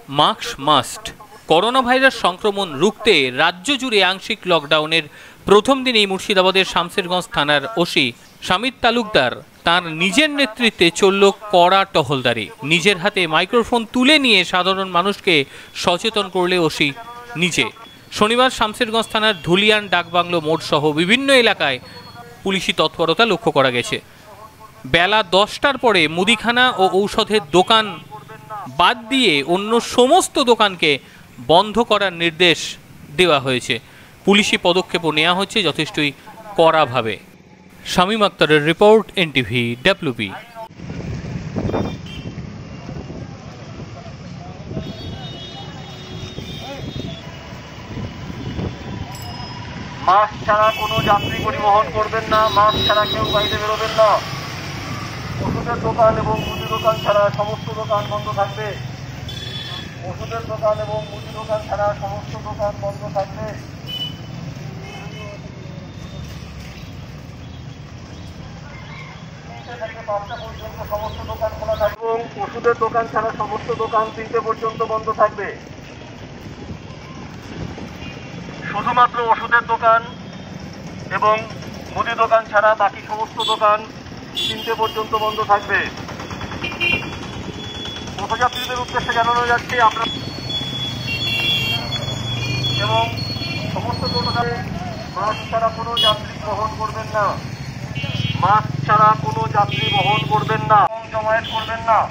Mask must. Corona virus সংক্রমণ রুখতে রাজ্য জুড়ে আংশিক লকডাউনের প্রথম দিনেই মুর্শিদাবাদের শামসেরগঞ্জ থানার ওসি শামিদ তালুকদার তার নিজের নেতৃত্বে চলল কড়া টহলদারি। নিজের হাতে মাইক্রোফোন তুলে নিয়ে সাধারণ মানুষকে সচেতন করলে ওসি নিজে। শনিবার শামসেরগঞ্জ থানার ধুলিয়ান ডাকবাংলো মোড় সহ বিভিন্ন এলাকায় পুলিশি তৎপরতা লক্ষ্য করা গেছে। বেলা 10টার পরে মুদিখানা ও ঔষধের দোকান বাদ দিয়ে অন্য সমস্ত দোকানকে বন্ধ করার নির্দেশ দেওয়া হয়েছে। পুলিশি পদক্ষেপও নেওয়া হচ্ছে যথেষ্টই কড়াভাবে। শামীম আক্তারের রিপোর্ট, এনটিভি ডাব্লিউবি। মাস্ক ছাড়া কোনো যাত্রী পরিবহন করবেন না। মাস্ক ছাড়া কেউ বাইরে বেরোবেন না। ওষুধের দোকান এবং মুদি দোকান ছাড়া সমস্ত দোকান বন্ধ থাকবে। ওষুধের দোকান এবং মুদি দোকান ছাড়া সমস্ত দোকান বন্ধ থাকবে। থেকে 5টা পর্যন্ত সমস্ত দোকান খোলা থাকবে এবং ওষুধের দোকান ছাড়া সমস্ত দোকান 3টে পর্যন্ত বন্ধ থাকবে। শুধুমাত্র ওষুধের দোকান এবং মুদি দোকান ছাড়া বাকি সমস্ত দোকান 3টে পর্যন্ত বন্ধ থাকবে। পথযাত্রীদের উদ্দেশ্যে জানানো যাচ্ছে আপনার এবং সমস্ত দোকানে মাস্ক ছাড়া কোনো যাত্রী বহন করবেন না। মাস্ক ছাড়া কোনো যাত্রী বহন করবেন না। জমায়েত করবেন না।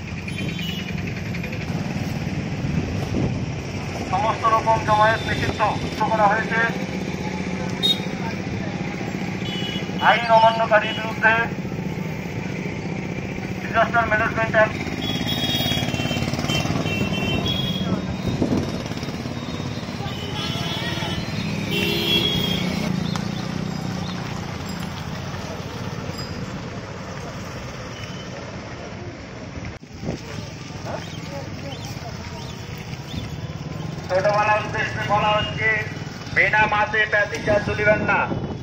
সমস্ত রকম জমায়েত নিষিদ্ধ করা হয়েছে। আইন অমান্যকারীর বিরুদ্ধে ডিজাস্টার ম্যানেজমেন্ট অ্যাক্ট ছোটবেলার উদ্দেশ্যে বলা হচ্ছে বিনা মাসে প্যাসেঞ্জার তুলিবেন না।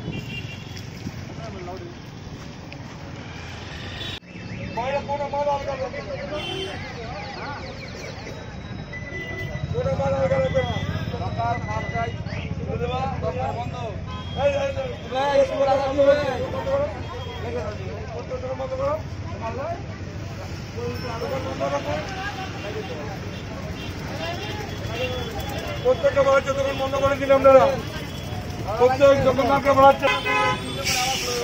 প্রত্যেকটা বাড়াচ্ছে দোকান বন্ধ করে দিন আপনারা। প্রত্যেক দোকানদারকে বাড়াচ্ছে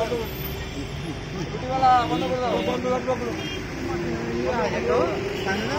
বন্ধ রাখবো।